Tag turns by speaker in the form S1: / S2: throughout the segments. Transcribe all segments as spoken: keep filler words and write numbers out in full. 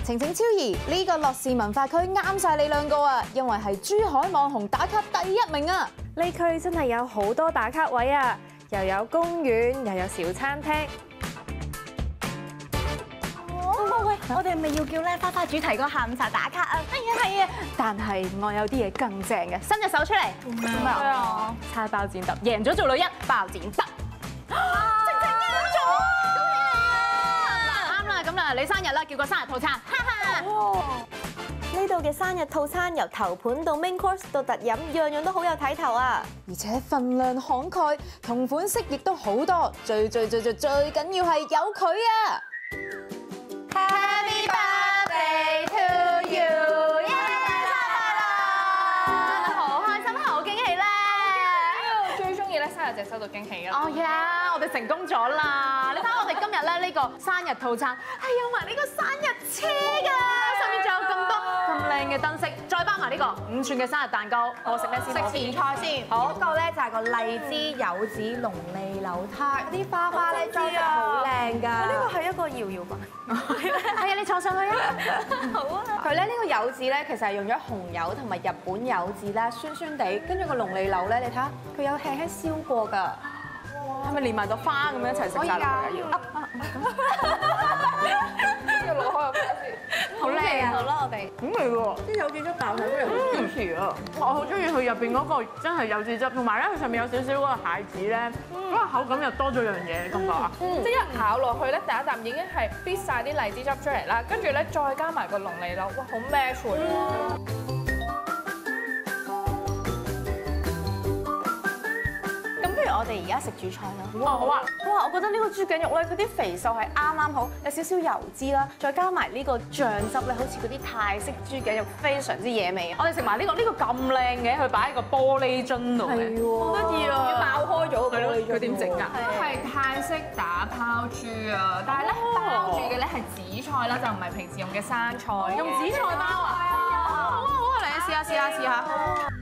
S1: 晴晴超兒，呢個樂事文化區啱晒你兩個啊，因為係珠海網紅打卡第一名啊！
S2: 呢區真係有好多打卡位啊，又有公園，又有小餐廳。
S3: 喂，我哋係咪要叫咧花花主題個下午茶打卡啊？
S1: 係啊係啊，但係我有啲嘢更正嘅，伸隻手出嚟。
S3: 咩啊？
S1: 猜包剪揼，贏咗做女一，包剪揼。晴晴贏咗，恭喜你啊！啱啦，咁啦，你生日啦，叫個生日套餐，哈哈。
S3: 呢度嘅生日套餐由頭盤到 main course 到特飲，樣樣都好有睇頭啊！
S1: 而且份量慷慨，同款式亦都好多，最最最最最緊要係有佢啊！ Happy birthday to you！ 耶！好開心，好驚喜咧！
S4: 最中意咧生日就係收到驚喜啦！
S1: 哦呀，我哋成功咗啦！你睇我哋今日咧呢個生日套餐係有埋呢個生日車㗎，上面仲有咁多咁靚嘅燈飾，再包埋呢個五寸嘅生日蛋糕。我食咩先？
S3: 食前菜先。好，嗰個咧就係個荔枝柚子龍脷柳撻，啲花花咧裝飾好靚㗎。呢個係一個搖搖板。
S1: 係啊，你坐上去啊！
S3: 好啊！佢咧呢個柚子咧，其實係用咗紅柚同埋日本柚子啦，酸酸地，跟住個龍脷柳咧，你睇下佢有輕輕燒過㗎。
S1: 係咪連埋個花咁樣一齊食晒落去啊？要
S4: 要攞開個先。
S1: 好靚啊！
S3: 好啦，我哋
S1: 咁嚟喎，
S4: 啲柚子汁爆起嚟好 juicy 啊！
S1: 我好中意佢入邊嗰個真係柚子汁，同埋咧佢上面有少少嗰個蟹子咧，嗰個口感又多咗樣嘢，你覺唔覺啊？
S4: 即係一咬落去咧，第一啖已經係逼晒啲荔枝汁出嚟啦，跟住咧再加埋個龍脷柳，哇，好 match 喎！
S3: 我哋而家食主菜啦。
S1: 哇，好啊！
S3: 哇，我覺得呢個豬頸肉咧，佢啲肥瘦係啱啱好，有少少油脂啦，再加埋呢個醬汁咧，好似嗰啲泰式豬頸肉，非常之惹味。
S1: 我哋食埋呢個，呢個咁靚嘅，佢擺喺個玻璃樽度嘅，
S3: 好得意啊！
S4: 要爆開咗個玻璃樽，
S1: 佢點整㗎？
S4: 係泰式打拋豬啊，但係咧包住嘅咧係紫菜啦，就唔係平時用嘅生菜。
S1: 用紫菜包啊！好啊好啊，嚟啊試下試下試下。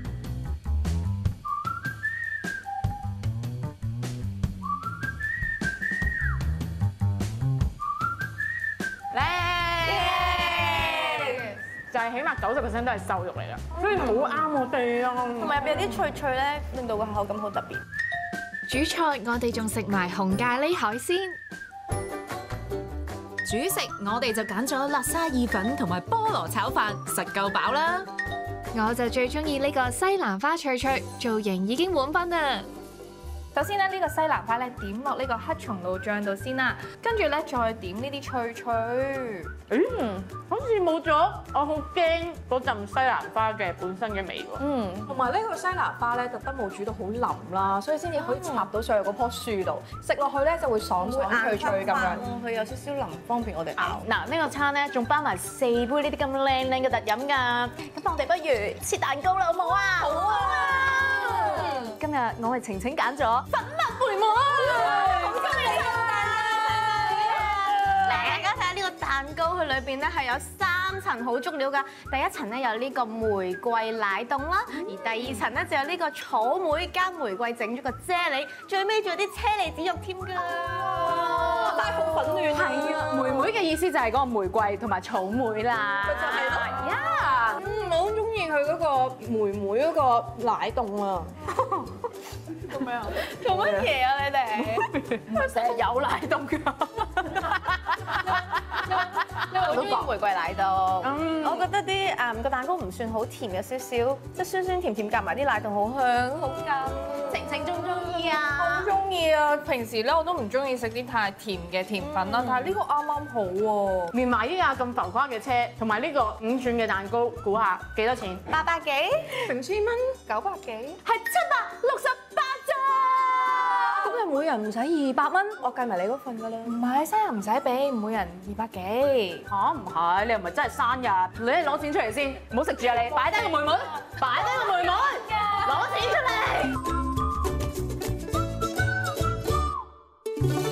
S1: 就係起碼九十 percent 都係瘦肉嚟㗎，所以好啱我哋啊！
S3: 同埋入邊有啲脆脆咧，令到個口感好特別。
S5: 主菜我哋仲食埋紅咖喱海鮮，主食我哋就揀咗辣沙意粉同埋菠蘿炒飯，實夠飽啦！我就最中意呢個西蘭花脆脆，造型已經滿分啦！
S4: 首先咧，呢個西蘭花咧點落呢個黑松露醬度先啦，跟住咧再點呢啲脆脆。
S1: 嗯，好似冇咗我好驚嗰陣西蘭花嘅本身嘅味喎。
S3: 嗯，
S6: 同埋呢個西蘭花咧，特登冇煮到好腍啦，所以先至可以插到上去嗰棵樹度，食落去咧就會爽爽脆脆咁樣。
S3: 佢有少少腍，方便我哋咬。
S1: 嗱，呢個餐咧仲包埋四杯呢啲咁靚靚嘅特飲㗎。咁我哋不如切蛋糕啦，好唔好啊？好啊！今日我係晴晴揀咗粉蜜梅滿，好中意啊！
S3: 大家睇下呢個蛋糕，佢裏邊咧係有三層好足料㗎。第一層咧有呢個玫瑰奶凍啦，而第二層咧就有呢個草莓加玫瑰整咗個啫喱，最尾仲有啲車厘子肉添㗎。
S6: 但係好粉嫩。
S1: 係啊，妹妹嘅意思就係嗰個玫瑰同埋草莓啦。
S6: 咪就係咯。
S1: 呀！
S6: 嗯，我好中意佢嗰個妹妹嗰個奶凍啊！
S4: 做咩啊？
S3: 做乜嘢啊你哋？
S1: 成日有奶凍㗎。
S3: 因為好中意玫瑰奶凍。
S1: 嗯，
S3: 我覺得啲誒個蛋糕唔算好甜，有少少即係酸酸甜甜夾埋啲奶凍好香，好啱。晴晴中唔中意啊？
S4: 好中意啊！平時咧我都唔中意食啲太甜嘅甜品啦，但係呢個啱啱好喎。
S1: 連埋呢架咁浮誇嘅車，同埋呢個五寸嘅蛋糕，估下幾多錢？
S3: 八百幾？
S6: 成千蚊。
S4: 九百幾？
S1: 係七百六十八咋！
S3: 咁你每人唔使二百蚊，我計埋你嗰份㗎啦。
S4: 唔係，生日唔使俾，每人二百幾。
S1: 嚇唔係，你又唔係真係生日，你攞錢出嚟先，唔好食住啊你，擺低個妹妹，擺低個妹妹，攞錢出嚟。